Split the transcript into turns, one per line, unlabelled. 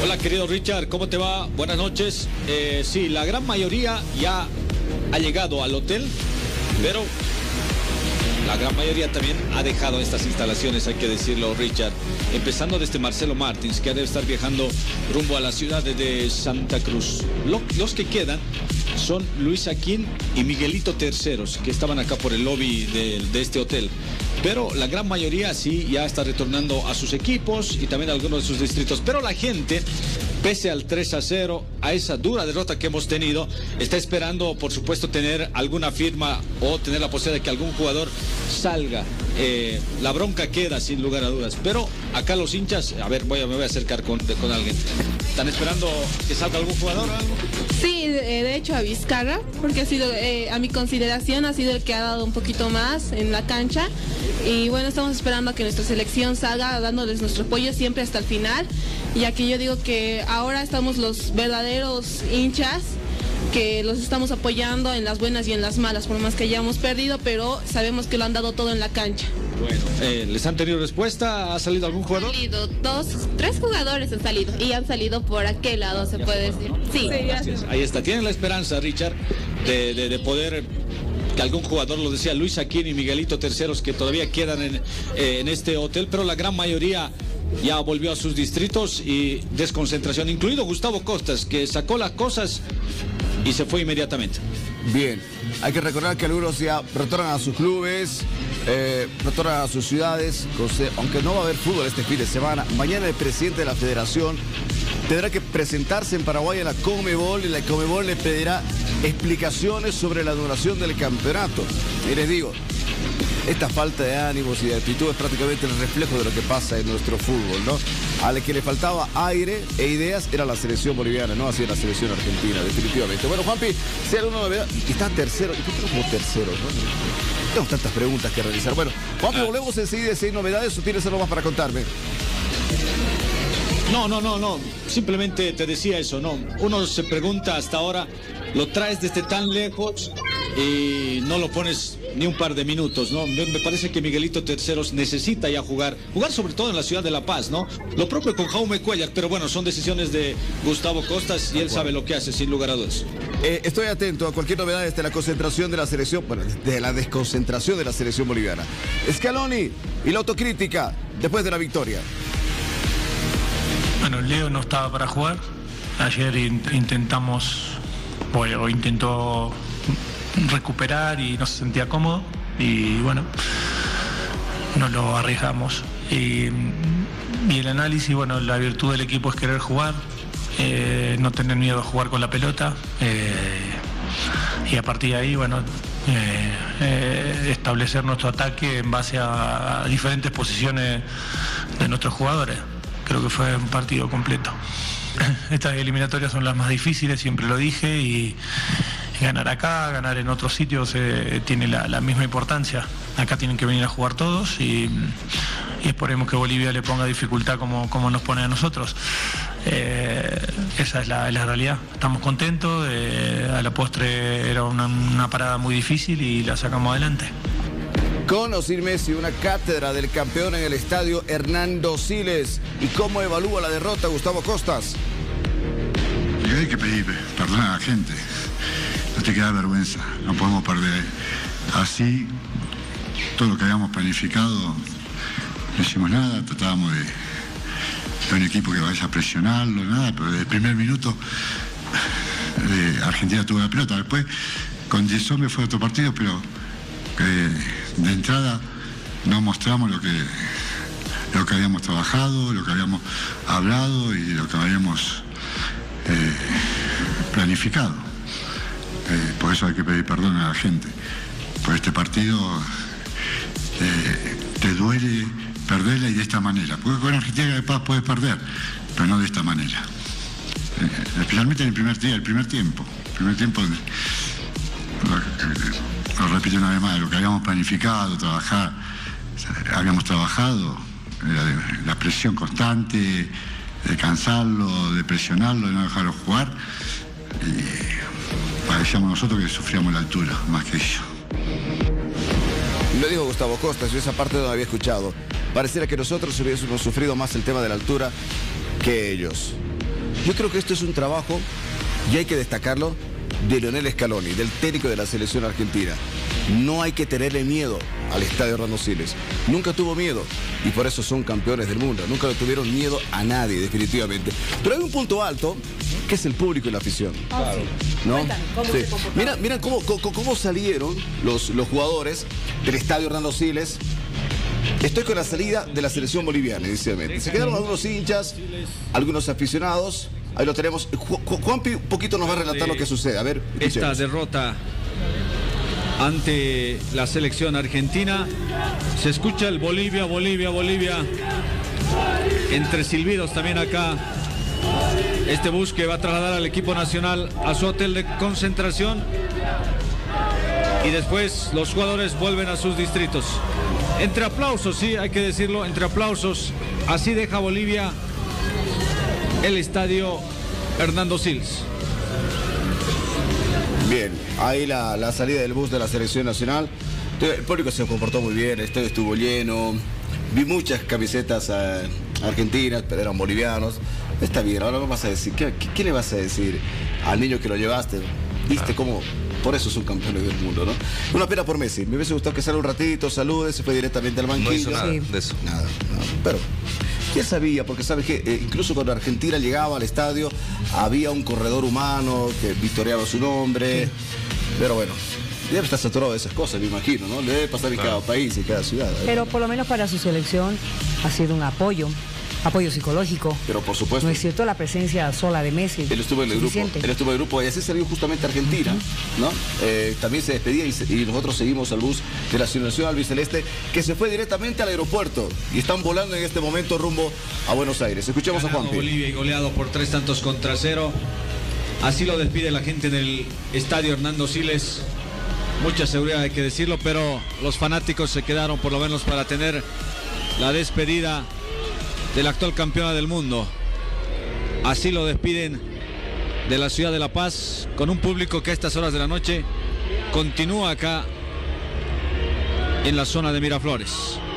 Hola querido Richard, ¿cómo te va? Buenas noches. Sí, la gran mayoría ya ha llegado al hotel, pero la gran mayoría también ha dejado estas instalaciones, hay que decirlo, Richard. Empezando desde Marcelo Martins, que debe estar viajando rumbo a la ciudad de Santa Cruz. Los que quedan son Luis Aquín y Miguelito Terceros, que estaban acá por el lobby de este hotel. Pero la gran mayoría sí ya está retornando a sus equipos y también a algunos de sus distritos. Pero la gente, pese al 3-0, a esa dura derrota que hemos tenido, está esperando, por supuesto, tener alguna firma o tener la posibilidad de que algún jugador salga. La bronca queda, sin lugar a dudas. Pero acá los hinchas, a ver, me voy a acercar con alguien. ¿Están esperando que salga algún jugador o algo?
Sí, de hecho a Vizcarra, porque ha sido, a mi consideración, ha sido el que ha dado un poquito más en la cancha. Y bueno, estamos esperando a que nuestra selección salga, dándoles nuestro apoyo siempre hasta el final, ya que yo digo que ahora estamos los verdaderos hinchas, que los estamos apoyando en las buenas y en las malas, por más que hayamos perdido, pero sabemos que lo han dado todo en la cancha.
Bueno, ¿les han tenido respuesta? ¿Ha salido algún jugador?
Han salido tres jugadores han salido, y han salido por aquel lado, se puede decir. Sí,
gracias. Ahí está, tienen la esperanza, Richard, de poder... que algún jugador, lo decía Luis Aquín y Miguelito Terceros, que todavía quedan en este hotel, pero la gran mayoría ya volvió a sus distritos y desconcentración, incluido Gustavo Costas, que sacó las cosas y se fue inmediatamente.
Bien, hay que recordar que algunos ya retornan a sus clubes, retornan a sus ciudades, aunque no va a haber fútbol este fin de semana. Mañana el presidente de la federación tendrá que presentarse en Paraguay a la Conmebol y la Conmebol le pedirá explicaciones sobre la duración del campeonato. Y les digo, esta falta de ánimos y de actitud es prácticamente el reflejo de lo que pasa en nuestro fútbol, ¿no? A la que le faltaba aire e ideas era la selección boliviana, no así la selección argentina, definitivamente. Bueno, Juanpi, si hay alguna novedad, y está tercero, ¿y por qué no como tercero? ¿No? Tengo tantas preguntas que realizar. Bueno, Juanpi, volvemos enseguida si hay novedades o tienes algo más para contarme.
No. Simplemente te decía eso, ¿no? Uno se pregunta hasta ahora, lo traes desde tan lejos y no lo pones ni un par de minutos, ¿no? Me parece que Miguelito Terceros necesita ya jugar sobre todo en la ciudad de La Paz, ¿no? Lo propio con Jaume Cuellar, pero bueno, son decisiones de Gustavo Costas y él sabe lo que hace, sin lugar a dudas.
Estoy atento a cualquier novedad desde la concentración de la selección, bueno, de la desconcentración de la selección boliviana. Scaloni y la autocrítica después de la victoria.
Bueno, Leo no estaba para jugar. Ayer intentó recuperar y no se sentía cómodo. Y bueno, no lo arriesgamos. Y el análisis, bueno, la virtud del equipo es querer jugar, no tener miedo a jugar con la pelota. Y a partir de ahí, bueno, establecer nuestro ataque en base a diferentes posiciones de nuestros jugadores. Creo que fue un partido completo. Estas eliminatorias son las más difíciles, siempre lo dije, y ganar acá, ganar en otros sitios tiene la misma importancia. Acá tienen que venir a jugar todos y esperemos que Bolivia le ponga dificultad como nos pone a nosotros. Esa es la realidad. Estamos contentos, a la postre era una parada muy difícil y la sacamos adelante.
Con o sin Messi, una cátedra del campeón en el estadio Hernando Siles. ¿Y cómo evalúa la derrota Gustavo Costas?
Y hay que pedir perdón a la gente. No te queda vergüenza. No podemos perder así. Todo lo que habíamos planificado, no hicimos nada. Tratábamos de un equipo que vaya a presionarlo, nada. Pero desde el primer minuto Argentina tuvo la pelota. Después con 10 hombres fue otro partido, pero de entrada no mostramos lo que habíamos trabajado, lo que habíamos hablado y lo que habíamos planificado. Por eso hay que pedir perdón a la gente. Por este partido te duele perderla y de esta manera. Porque con Argentina de Paz puedes perder, pero no de esta manera. Especialmente en el primer tiempo. Lo repito una vez más, lo que habíamos planificado, habíamos trabajado, la presión constante, de cansarlo, de presionarlo, de no dejarlo jugar, y parecíamos nosotros que sufríamos la altura, más que ellos.
Lo dijo Gustavo Costas, yo esa parte no la había escuchado. Pareciera que nosotros hubiésemos sufrido más el tema de la altura que ellos. Yo creo que esto es un trabajo, y hay que destacarlo, de Lionel Scaloni, del técnico de la selección argentina. No hay que tenerle miedo al estadio Hernando Siles. Nunca tuvo miedo y por eso son campeones del mundo. Nunca le tuvieron miedo a nadie, definitivamente. Pero hay un punto alto, que es el público y la afición.
Claro.
¿No?
Cuéntame, ¿cómo se comportaron?
Mira cómo salieron los jugadores del estadio Hernando Siles. Estoy con la salida de la selección boliviana, inicialmente. Se quedaron algunos hinchas, algunos aficionados. Ahí lo tenemos. Juanpi un poquito nos va a relatar lo que sucede. A ver,
esta
escuchemos.
derrota ante la selección argentina. Se escucha el Bolivia, Bolivia, Bolivia. Entre silbidos también acá. Este bus que va a trasladar al equipo nacional a su hotel de concentración. Y después los jugadores vuelven a sus distritos. Entre aplausos, sí, hay que decirlo, entre aplausos. Así deja Bolivia el estadio Hernando Siles.
Bien, ahí la salida del bus de la selección nacional. El público se comportó muy bien, el estadio estuvo lleno. Vi muchas camisetas argentinas, pero eran bolivianos. Está bien, ahora vas a decir, ¿qué le vas a decir al niño que lo llevaste? ¿Viste cómo? Por eso son campeones del mundo, ¿no? Una pena por Messi. Me hubiese gustado que salga un ratito, salude, se fue directamente al banquillo.
No hizo nada de eso.
Nada. Pero ya sabía, porque sabes que incluso cuando Argentina llegaba al estadio, había un corredor humano que victoriaba su nombre. Sí. Pero bueno, debe estar saturado de esas cosas, me imagino, ¿no? Le debe pasar en cada país y cada ciudad.
Pero por lo menos para su selección ha sido un apoyo psicológico.
Pero por supuesto.
No es cierto la presencia sola de Messi.
Él estuvo en el grupo. Él estuvo en el grupo y así salió justamente Argentina, ¿no? También se despedía y nosotros seguimos al bus de la selección albiceleste que se fue directamente al aeropuerto y están volando en este momento rumbo a Buenos Aires. Escuchemos a Juanpi.
Bolivia y goleado por 3-0. Así lo despide la gente del estadio Hernando Siles. Mucha seguridad, hay que decirlo, pero los fanáticos se quedaron por lo menos para tener la despedida de la actual campeona del mundo. Así lo despiden de la ciudad de La Paz, con un público que a estas horas de la noche continúa acá en la zona de Miraflores.